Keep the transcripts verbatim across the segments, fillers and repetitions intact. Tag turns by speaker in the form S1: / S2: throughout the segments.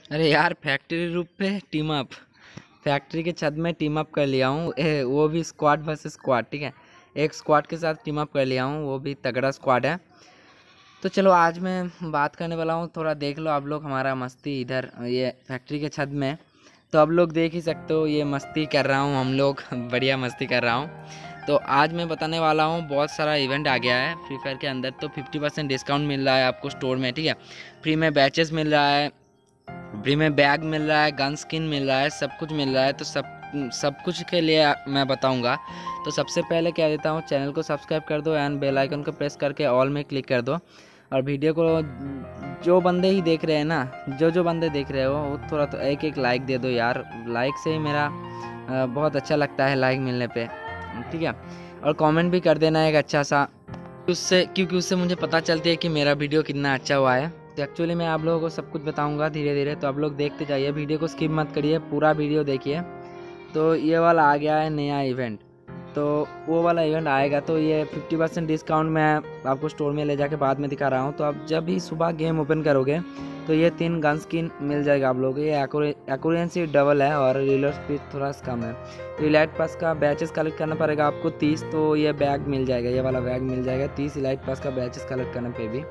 S1: अरे यार, फैक्ट्री रूप पे टीम अप, फैक्ट्री के छत में टीम अप कर लिया हूँ। ए, वो भी स्क्वाड वर्सेस स्क्वाड, ठीक है। एक स्क्वाड के साथ टीम अप कर लिया हूँ, वो भी तगड़ा स्क्वाड है। तो चलो आज मैं बात करने वाला हूँ, थोड़ा देख लो आप लोग हमारा मस्ती इधर ये फैक्ट्री के छत में। तो आप लोग देख ही सकते हो ये मस्ती कर रहा हूँ हम लोग बढ़िया मस्ती कर रहा हूँ। तो आज मैं बताने वाला हूँ, बहुत सारा इवेंट आ गया है फ्री फायर के अंदर। तो फिफ्टी परसेंट डिस्काउंट मिल रहा है आपको स्टोर में, ठीक है। फ्री में बैचेस मिल रहा है, फ्री में बैग मिल रहा है, गन स्किन मिल रहा है, सब कुछ मिल रहा है। तो सब सब कुछ के लिए मैं बताऊंगा। तो सबसे पहले क्या देता हूँ, चैनल को सब्सक्राइब कर दो एंड बेल आइकन को प्रेस करके ऑल में क्लिक कर दो। और वीडियो को जो बंदे ही देख रहे हैं ना, जो जो बंदे देख रहे हो वो थोड़ा तो एक एक लाइक दे दो यार। लाइक से ही मेरा बहुत अच्छा लगता है, लाइक मिलने पे, ठीक है। और कमेंट भी कर देना एक अच्छा सा, उससे क्योंकि उससे मुझे पता चलती है कि मेरा वीडियो कितना अच्छा हुआ है। तो एक्चुअली मैं आप लोगों को सब कुछ बताऊंगा धीरे धीरे, तो आप लोग देखते जाइए, वीडियो को स्किप मत करिए, पूरा वीडियो देखिए। तो ये वाला आ गया है नया इवेंट, तो वो वाला इवेंट आएगा। तो ये फिफ्टी परसेंट डिस्काउंट मैं आपको स्टोर में ले जाके बाद में दिखा रहा हूँ। तो आप जब भी सुबह गेम ओपन करोगे तो ये तीन गन स्किन मिल जाएगा आप लोगों को। ये एक्यूरेंसी डबल है और रिलोड स्पीड थोड़ा कम है। तो इलाइट पास का बैचेस कलेक्ट करना पड़ेगा आपको तीस, तो ये बैग मिल जाएगा, ये वाला बैग मिल जाएगा तीस इलाइट पास का बैचेस कलेक्ट करने पे भी।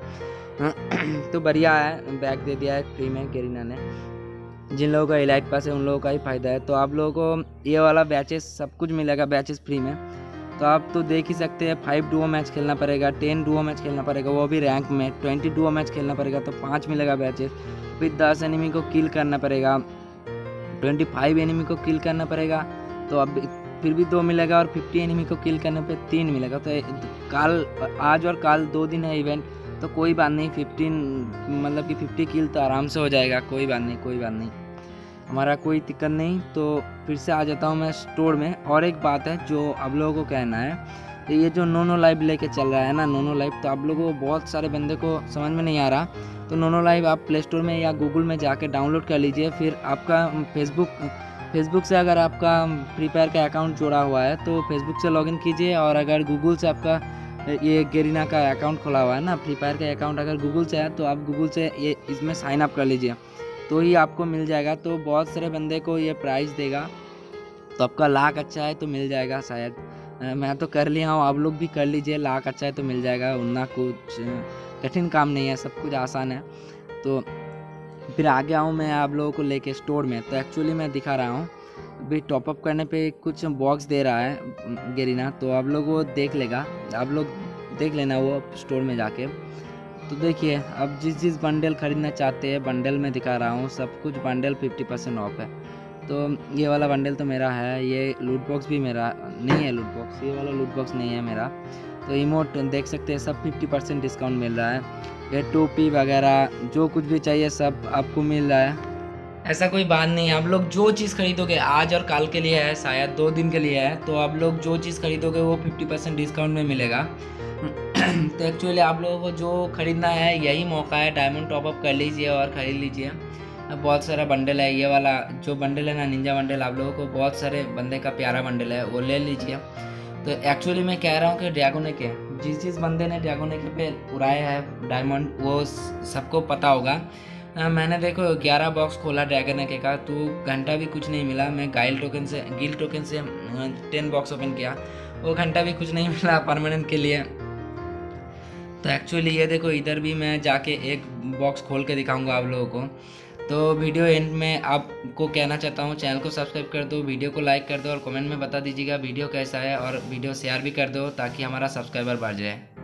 S1: तो बढ़िया है, बैग दे दिया है फ्री में गेरिना ने। जिन लोगों का इलाइट पास है उन लोगों का ही फ़ायदा है। तो आप लोगों को ये वाला बैचेस सब कुछ मिलेगा, बैचेस फ्री में। तो आप तो देख ही सकते हैं, फाइव डुओ मैच खेलना पड़ेगा, टेन डुओ मैच खेलना पड़ेगा, वो भी रैंक में, ट्वेंटी डुओ मैच खेलना पड़ेगा तो पाँच मिलेगा बैचेस। फिर दस एनिमी को किल करना पड़ेगा, ट्वेंटी फाइव एनिमी को किल करना पड़ेगा तो अब फिर भी दो मिलेगा, और फिफ्टी एनिमी को किल करने पे तीन मिलेगा। तो कल, आज और कल दो दिन है इवेंट, तो कोई बात नहीं, फिफ्टीन मतलब कि फिफ्टी किल तो आराम से हो जाएगा, कोई बात नहीं, कोई बात नहीं, हमारा कोई दिक्कत नहीं। तो फिर से आ जाता हूँ मैं स्टोर में। और एक बात है जो आप लोगों को कहना है, तो ये जो नोनो लाइव लेके चल रहा है ना, नोनो लाइव, तो आप लोगों को बहुत सारे बंदे को समझ में नहीं आ रहा। तो नोनो लाइव आप प्ले स्टोर में या गूगल में जाके डाउनलोड कर लीजिए। फिर आपका फेसबुक फेसबुक से अगर आपका फ्री फायर का अकाउंट जुड़ा हुआ है तो फेसबुक से लॉगिन कीजिए, और अगर गूगल से आपका ये गेरिना का अकाउंट खुला हुआ है ना, फ्री फायर का अकाउंट अगर गूगल से है तो आप गूगल से ये इसमें साइन अप कर लीजिए, तो ही आपको मिल जाएगा। तो बहुत सारे बंदे को ये प्राइस देगा, तो आपका लाख अच्छा है तो मिल जाएगा शायद। मैं तो कर लिया हूँ, आप लोग भी कर लीजिए, लाख अच्छा है तो मिल जाएगा, उतना कुछ कठिन काम नहीं है, सब कुछ आसान है। तो फिर आ गया हूँ मैं आप लोगों को लेके स्टोर में। तो एक्चुअली मैं दिखा रहा हूँ, अभी टॉपअप करने पे कुछ बॉक्स दे रहा है गेरिना, तो आप लोग वो देख लेगा, आप लोग देख लेना वो स्टोर में जाके। तो देखिए, अब जिस जिस बंडल खरीदना चाहते हैं, बंडल में दिखा रहा हूँ, सब कुछ बंडल फिफ्टी परसेंट ऑफ है। तो ये वाला बंडल तो मेरा है, ये लूट बॉक्स भी मेरा नहीं है, लूट बॉक्स ये वाला लूट बॉक्स नहीं है मेरा। तो इमोट देख सकते हैं, सब फिफ्टी परसेंट डिस्काउंट मिल रहा है। ये टोपी वगैरह जो कुछ भी चाहिए सब आपको मिल रहा है, ऐसा कोई बात नहीं है। आप लोग जो चीज़ खरीदोगे, आज और कल के लिए है, शायद दो दिन के लिए है, तो आप लोग जो चीज़ खरीदोगे वो फिफ्टी परसेंट डिस्काउंट में मिलेगा। तो एक्चुअली आप लोगों को जो खरीदना है यही मौका है, डायमंड टॉपअप कर लीजिए और ख़रीद लीजिए। बहुत सारा बंडल है, ये वाला जो बंडल है ना, निंजा बंडल, आप लोगों को बहुत सारे बंदे का प्यारा बंडल है, वो ले लीजिए। तो एक्चुअली मैं कह रहा हूँ कि ड्रैगोने के जिस जिस बंदे ने ड्रैगोने के पे उड़ाया है डायमंड, वो सबको पता होगा। आ, मैंने देखो ग्यारह बॉक्स खोला ड्रैगन के का, तो घंटा भी कुछ नहीं मिला। मैं गाइल टोकन से गिल टोकन से टेन बॉक्स ओपन किया, वो घंटा भी कुछ नहीं मिला परमानेंट के लिए। तो एक्चुअली ये देखो, इधर भी मैं जाके एक बॉक्स खोल के दिखाऊंगा आप लोगों को। तो वीडियो एंड में आपको कहना चाहता हूँ, चैनल को सब्सक्राइब कर दो, वीडियो को लाइक कर दो, और कमेंट में बता दीजिएगा वीडियो कैसा है, और वीडियो शेयर भी कर दो ताकि हमारा सब्सक्राइबर बढ़ जाए।